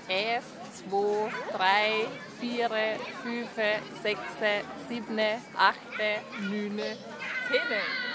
1, 2, 3, 4, 5, 6, 7, 8, 9, 10.